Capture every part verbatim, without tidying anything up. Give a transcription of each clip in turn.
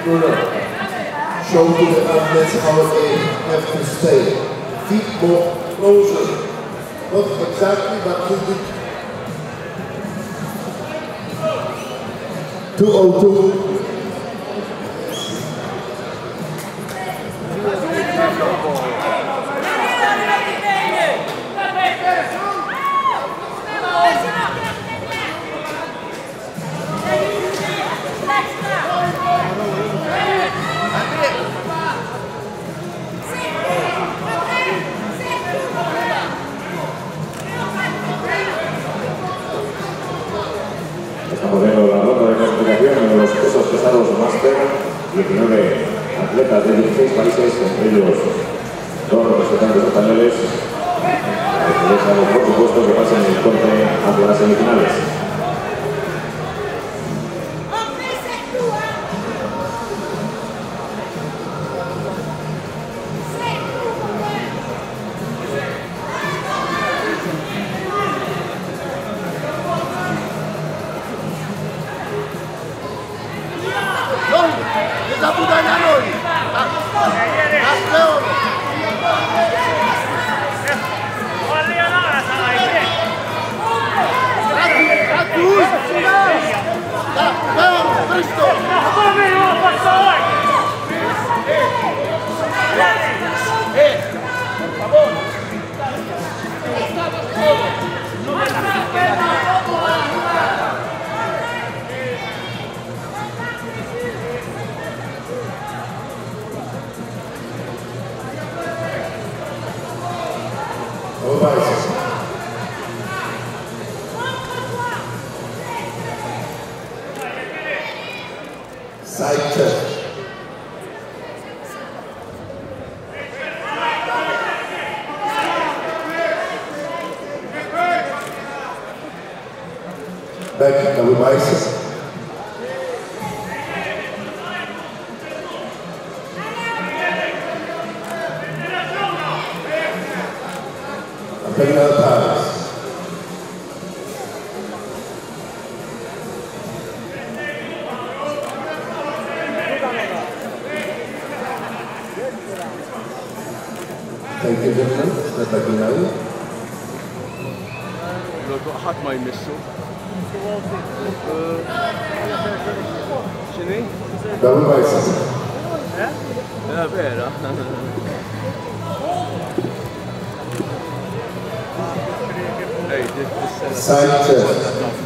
Show to the athletes how they have to stay. Feet more closer. Not exactly, but a little bit. two oh two. Estamos viendo la ronda de clasificación de los pesos pesados máster, diecinueve atletas de dieciséis países, entre ellos dos representantes españoles. Deseamos, por supuesto, que pasen el corte hacia las semifinales. Side check. Back, double biceps. Abdominal thighs. Thank you, gentlemen. Step back in line. ħadd ma jmissu. X'inhi? Double biceps. Ja, vera. Side chest.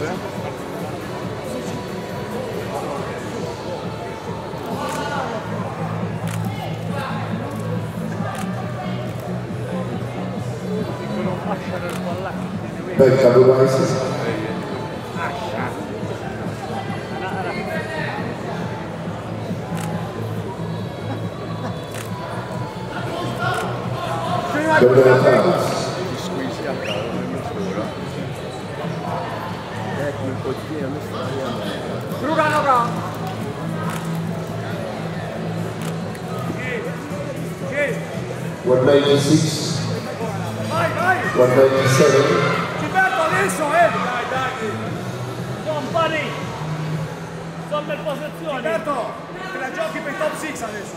Back double biceps. Double thumbs. one ninety-six. one ninety-seven. Adesso, eh! Dai, dai! Company! Somme posizioni! Roberto, te la giochi per top sei adesso!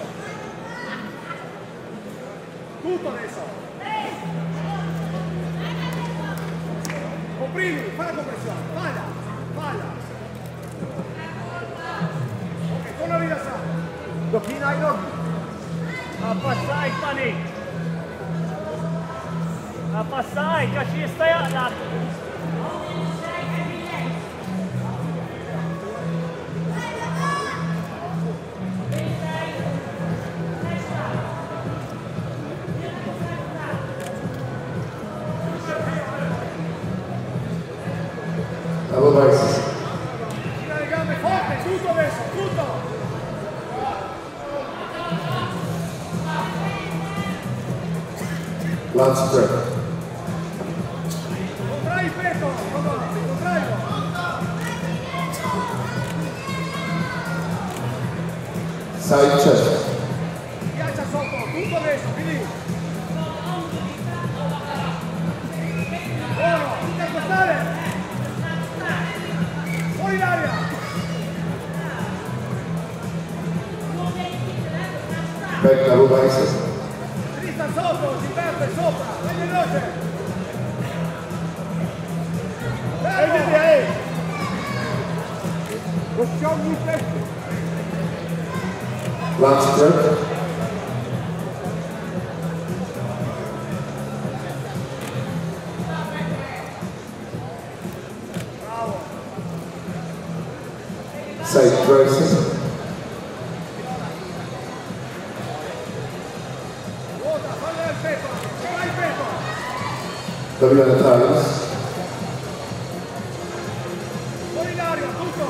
Tutto adesso! Comprimi, fai la compressione! Falla! Falla! Ok, torna a rilassare! Docchina ai nodi! Abbassai, Pani! Abbassai, che ci stai a dare! Double biceps. Gira le gambe forte, tutto adesso, tutto! Lat spread. Contrai il petto, contrailo! Side chest. Piazza sotto, tutto adesso, finì! Buono, intercostale! Fuori l'aria! Back double biceps. Tristan sotto, Gilberto sopra, vai veloce! Fermo! Lasciamo il petto! Last breath. Side process. W at times. Fuori in aria, tutto!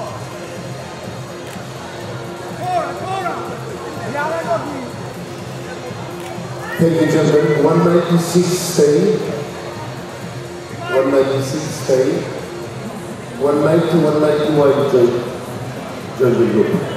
Ancora, ancora! Andiamo qui! Ladies and gentlemen, one ninety-six stay. one ninety-six stay. one ninety, one ninety-one join, join the group.